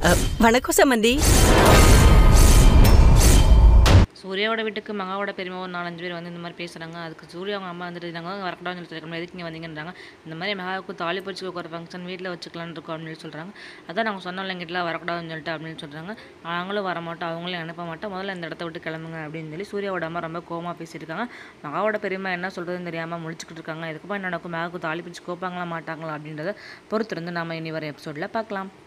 வணக்கம் சம்மந்தி. சூர்யாவோட வீட்டுக்கு மகாவோட பெரியமா ஒரு 4, 5 பேர் வந்து இந்த மாதிரி பேசுகிறாங்க. அதுக்கு சூர்யா அவங்க அம்மா வந்துட்டு நாங்கள் வரக்கூடாதுன்னு சொல்லி சொல்லியிருக்கோம், எதுக்கு இங்கே வந்தீங்கன்றாங்க. இந்த மாதிரி மகாவுக்கு தாலி பறிச்சு ஒரு ஃபங்க்ஷன் வீட்டில் வச்சுக்கலான்னு இருக்கோம் அப்படின்னு சொல்லி சொல்கிறாங்க. அதான் நாங்கள் சொன்னோம் எங்கிட்டலாம் வரக்கூடாதுன்னு சொல்லிட்டு அப்படின்னு சொல்கிறாங்க. நாங்களும் வரமாட்டோம், அவங்களும் அனுப்ப மாட்டோம், முதல்ல இந்த இடத்த விட்டு கிளம்புங்க அப்படின்னு சொல்லி சூர்யாவோட அம்மா ரொம்ப கோவமாக பேசியிருக்காங்க. மகாவோட பெரியமா என்ன சொல்கிறதுன்னு தெரியாமல் முடிச்சுக்கிட்டு இருக்காங்க. இதுக்கப்புறம் என்ன நடக்கும், மகாவுக்கு தாலி பிரிச்சு கோப்பாங்களா மாட்டாங்களா அப்படின்றத பொறுத்திருந்து நாம் இனி வர எபிசோடில் பார்க்கலாம்.